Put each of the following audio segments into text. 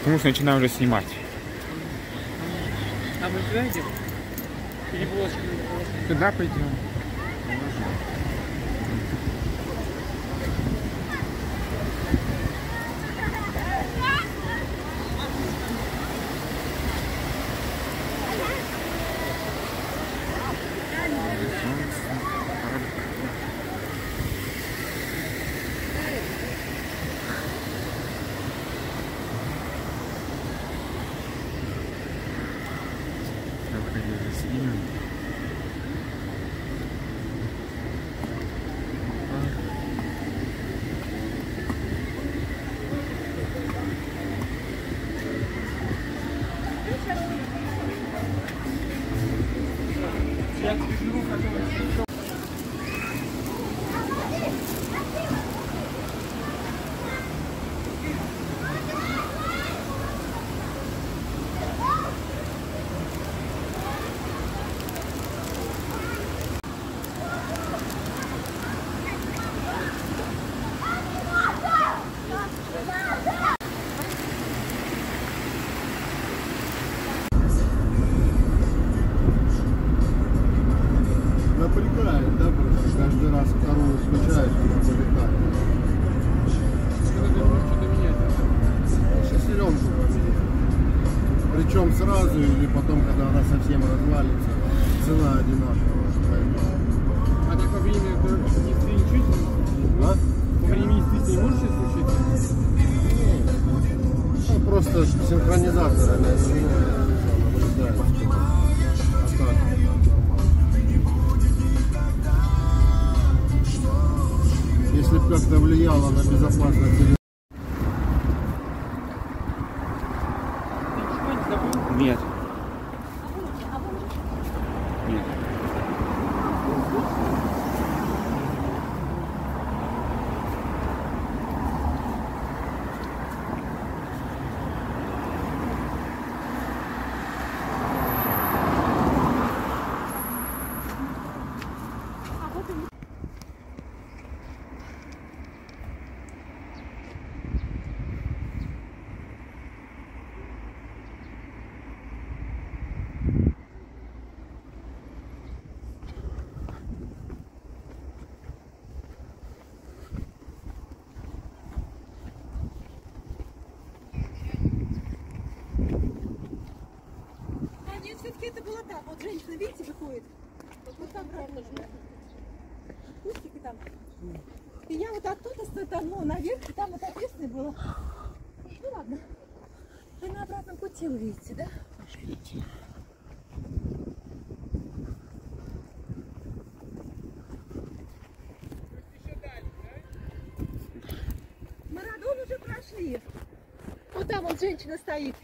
потому что начинаю уже снимать. А мы туда идем? Или булочки? Туда пойдем. Напрягает, да, просто каждый раз вторую включаешь, она залетает. Что-то менять. Шестеренку поменял. Причем сразу или потом, когда она совсем развалится, цена одинаковая. А так во время езды ничего не А? Во время езды не можешь случиться? Ну, просто синхронизатор, она наблюдает. А так. Если бы как-то влияло на безопасность или... Нет. Нет. Все-таки это было так. Вот женщина, видите, выходит. Вот там радужно. Кустики там. И я вот оттуда стартанула наверх, и там вот ответственное было. Ну ладно. Вы на обратном пути увидите, да? Пошлите. Марадон уже прошли. Вот там вот женщина стоит.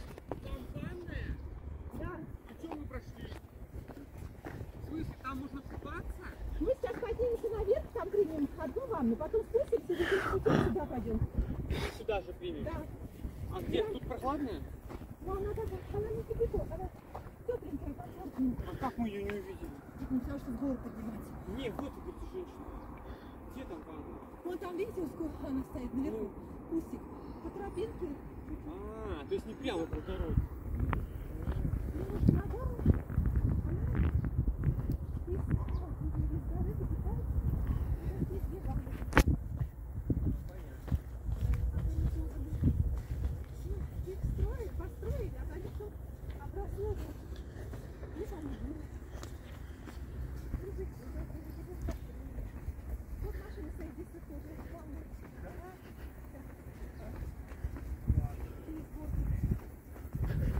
Мы сейчас поднимемся наверх, там примем одну ванну, потом спустимся и сюда пойдем. Сюда же примем? Да. А где? Тут прохладная? Ну, она не кипяток, она тепленькая, комфортная. А как мы ее не увидели? Не потому что с горы подниматься. Не, вот эта женщина. Где там ванна? Вон там, видите, сколько она стоит наверху, кустик. По тропинке. То есть не прямо по дороге. Немножко на гору. Она из горы выбегает. Вот здесь две ванны. Их строят, построили, а они что обросло. Не понятно. Вот машина стоит здесь тоже. Ванна.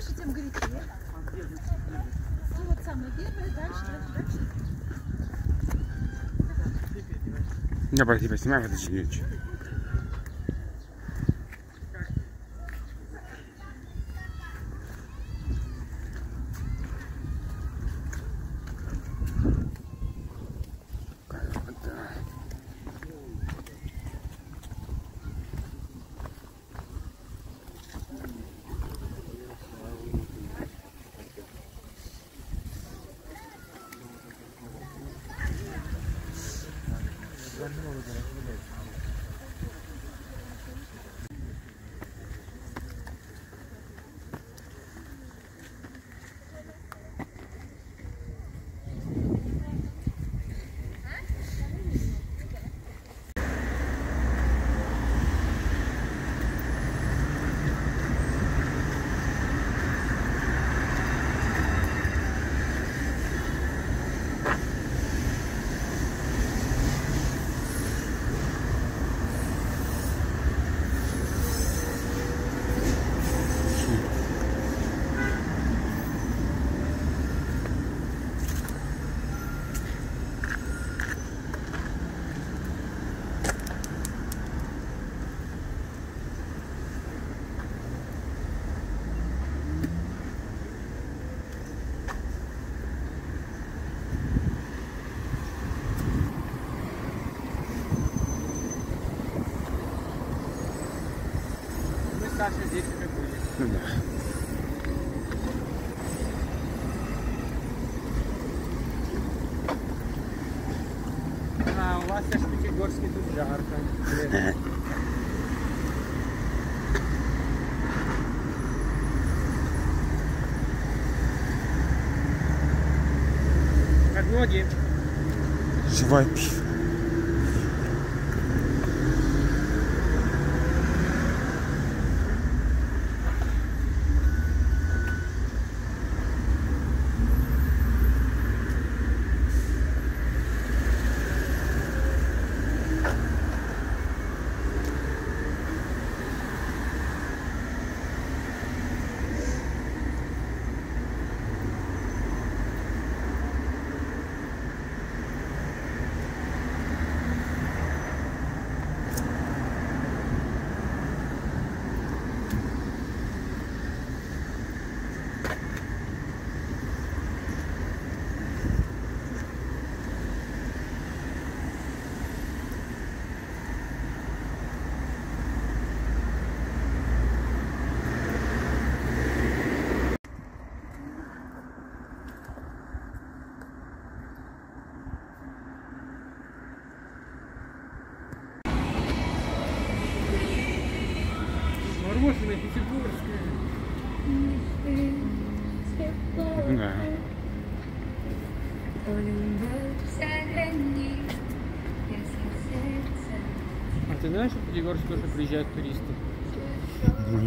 дальше, тем горячее. Ну вот самое первое, дальше. Я про тебя снимаю, подожди. Саша здесь уже будет. Ну да. А, у вас аж в Пятигорске тут жарко. Как ноги? Живой пив. Мороженое пятигорское. Да. А ты знаешь, что в Пятигорск тоже приезжают туристы? Будет.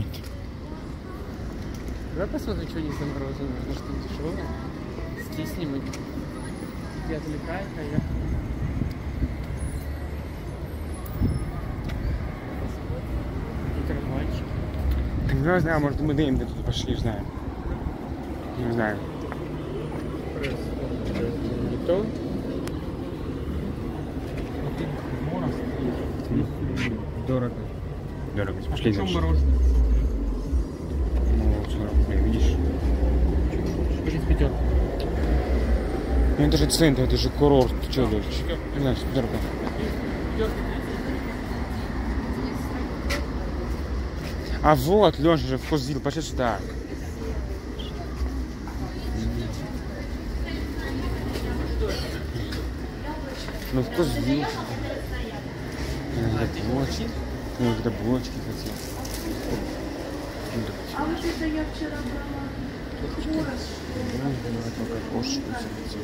Давай посмотрим, что они заморожено. Может, там дешевое? Стиснем их. Ты отвлекаешь, а я... И карманчики. Не знаю, может мы дым туда пошли, знаю. Не знаю. Не то? Дорого. Дорого. Пошли Почем дальше. мороженое? Ну, 40 рублей, видишь? Через пятерку. Ну это же центр, это же курорт. Ты что делаешь? Не знаю, пятерка. А вот, Леша же вкусил, пошли сюда. Ну вкусил. Иногда булочки. Иногда булочки хотел. А вот это я вчера брала. Только кошечку хотел.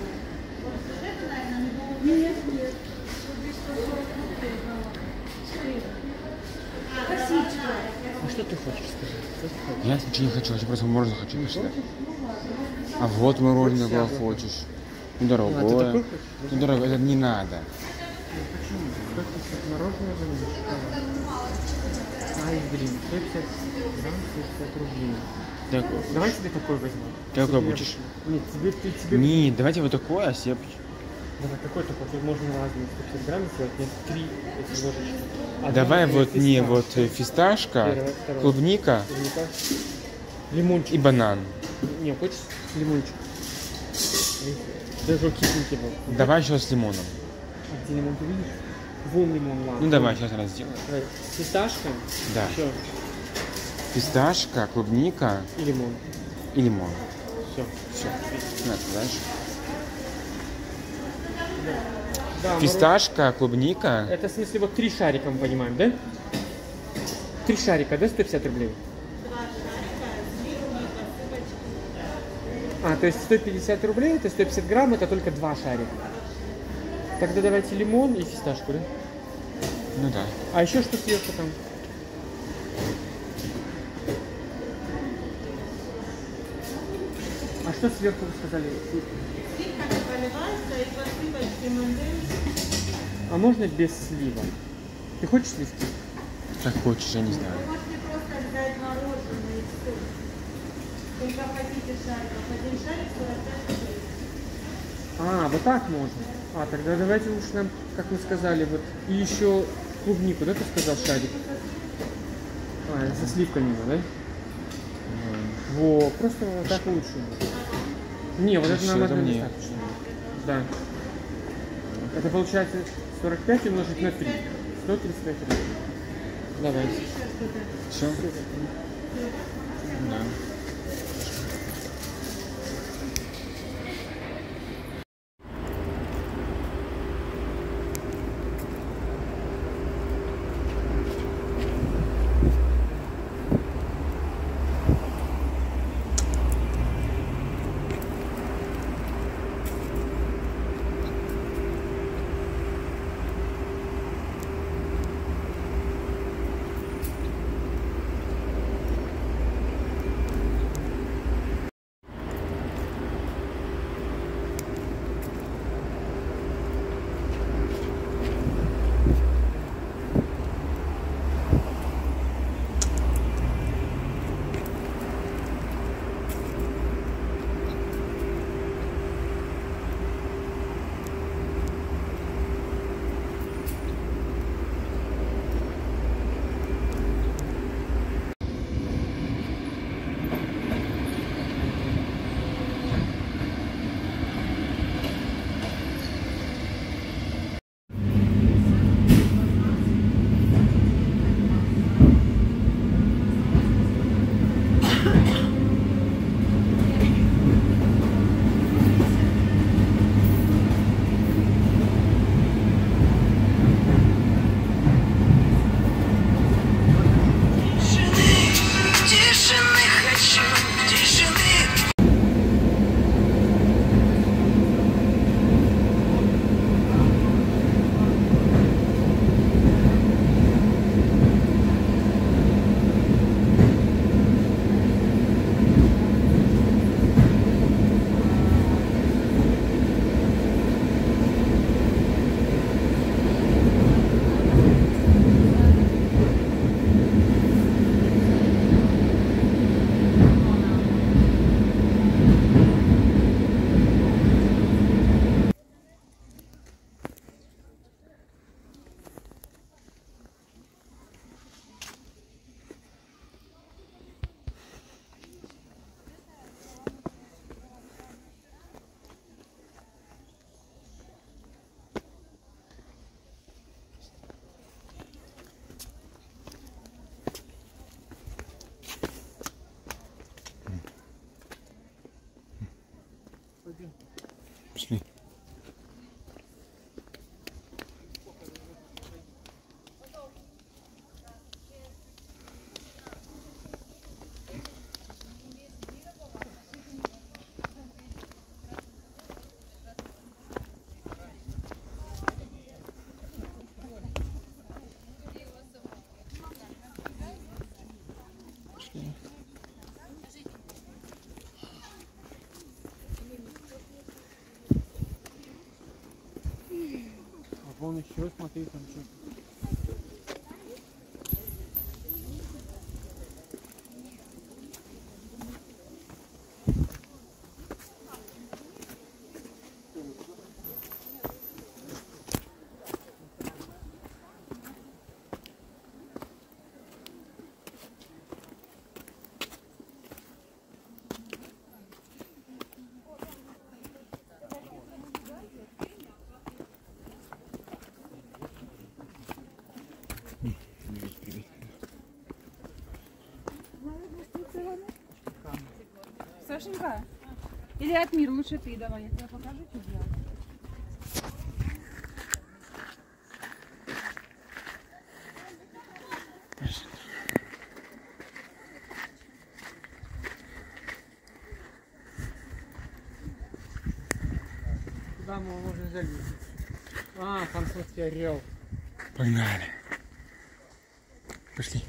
Нет. Вот здесь 140 рублей брала. Косичка. А что ты хочешь сказать? Что ты хочешь? Я ничего не хочу, я просто мороженое хочу посчитать. А вот мороженое какое хочешь. Ну, А, ты дорогое. такой хочешь? Ну, дорогое, это не надо. Почему? Как ты мороженое будешь? Айсгрин. 150 грамм, 150 рублей. Так, Давай тебе такой возьму. какой Тебе- будешь? Нет, тебе... Не, давайте вот такой, а себе... Давай, такой. Тут можно разные 150 грамм сделать. Нет, 3 эти ложечки. Одна, Давай например, вот не фисташка. вот фисташка, Первая, вторая. клубника Клубника. Лимончик. и банан. Не, хочешь лимончик? Даже кисленький был. Давай еще с лимоном. А где лимон ты видишь? Вон лимон, ладно. Ну давай, сейчас раз сделаем. Давай. Фисташка. Да. Еще. Фисташка, клубника И лимон. и лимон. Все. Все. На, дальше. Да, Фисташка, клубника. Это в смысле вот 3 шарика мы понимаем, да? 3 шарика, да, 150 рублей? А, то есть 150 рублей, это 150 грамм, это только 2 шарика. Тогда давайте лимон и фисташку, да? Ну да. А еще что сверху там? А что сверху вы сказали? Сливка поливается и посыпать M&M. А можно без слива? Ты хочешь сливки? Как хочешь, я не знаю. Вы можете просто взять мороженое и все. Только хотите шариков. Один шарик 45 рублей. А, вот так можно. А, тогда давайте лучше нам, как вы сказали, вот и еще клубнику, да, ты сказал, шарик? А, со сливками, да? Во, просто вот так лучше. Не, вот это нам это одно мне. достаточно. Да. Это получается 45 умножить на 3. 135 рублей. Давай. Все? Да. Пошли. А вон еще, смотри, там что. Сашенька, или Атмир, лучше ты давай, я тебе покажу, что делать. Куда мы можем залезть? А, там смотри, орел. Погнали. Пошли.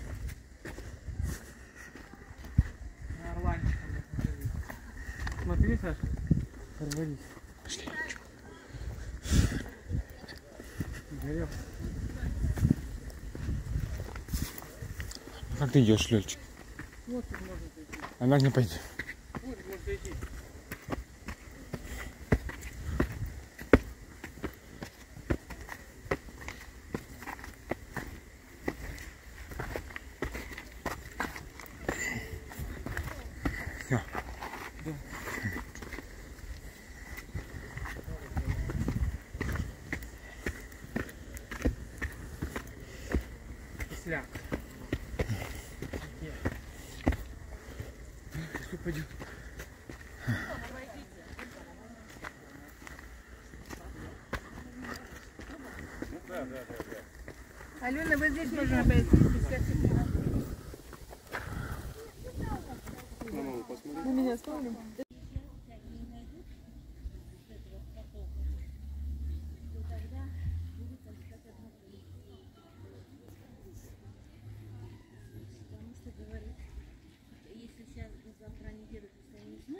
На орланчика можно залезть. Смотри, Саша, порвались. Пошли. Орел. Как ты идешь, Лёльчик? Вот тут можно зайти. Она не пойдет. Вот тут можно зайти. Всё. Да. Кисляк. Что пойдем? Алена, вот здесь можно обойти без всяких. Мы меня вспомним.